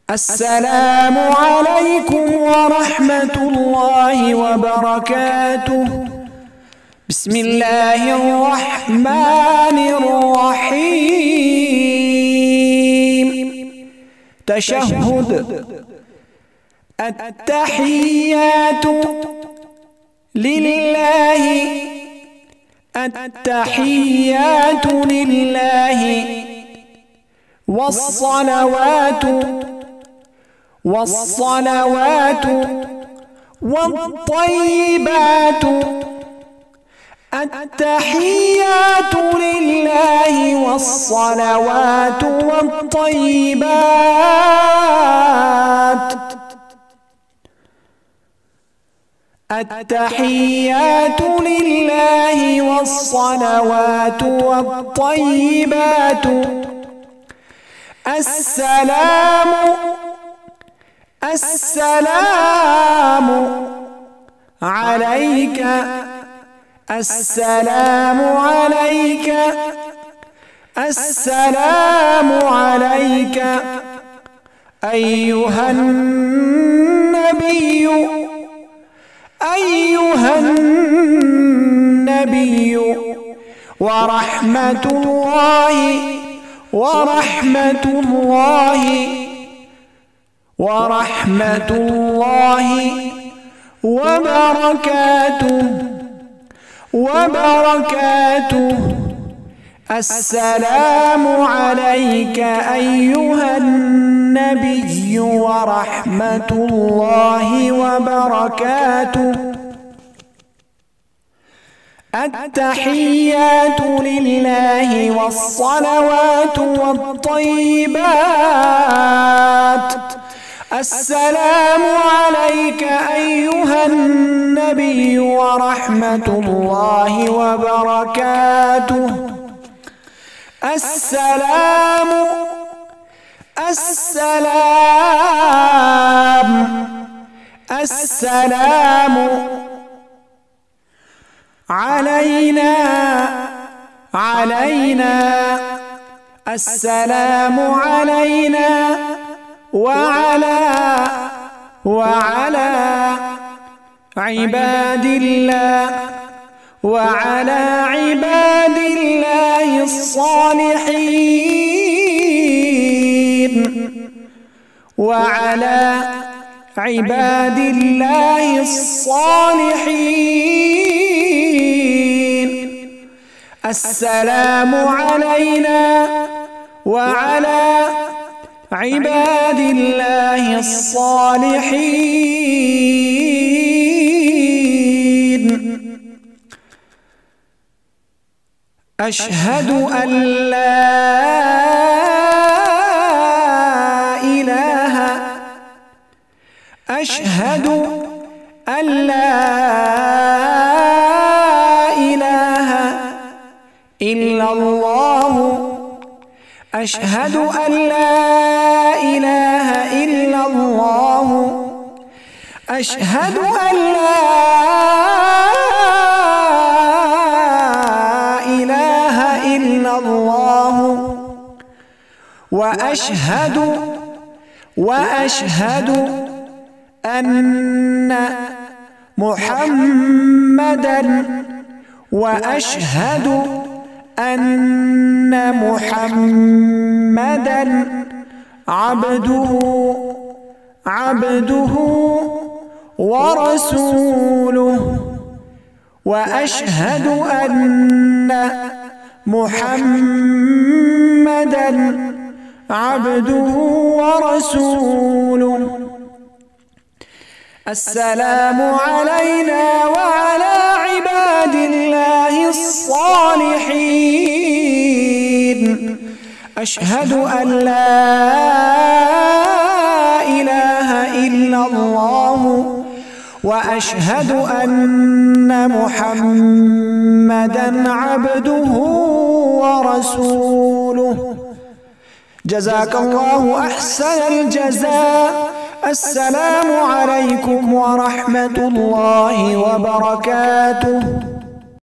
السلام عليكم ورحمة الله وبركاته. بسم الله الرحمن الرحيم. تشهد. التحيات لله، التحيات لله، والصلوات والصلوات والطيبات. التحيات لله والصلوات والطيبات. التحيات لله والصلوات والطيبات. السلام السلام عليك، السلام عليك، السلام عليك أيها النبي، أيها النبي، ورحمة الله ورحمة الله ورحمة الله وبركاته وبركاته. السلام عليك أيها النبي ورحمة الله وبركاته. التحيات لله والصلوات والطيبات. السلام عليك أيها النبي ورحمة الله وبركاته. السلام السلام السلام علينا علينا. السلام علينا وعلى عباد الله، وعلى عباد الله الصالحين، وعلى عباد الله الصالحين. السلام علينا وعلى عباد الله الصالحين. أشهد أن لا إله، أشهد أن لا إله إلا الله، أشهد أن لا إله إلا الله، أشهد أن لا إله إلا الله، وأشهد أن محمدًا، وأشهد أن محمدًا عبده ورسوله، وأشهد أن محمدًا عبده ورسوله. السلام علينا وعلى عباد الله الصالحين. أشهد أن لا إله إلا الله، وأشهد أن محمدًا عبده ورسوله. جزاك الله أحسن الجزاء. السلام عليكم ورحمة الله وبركاته.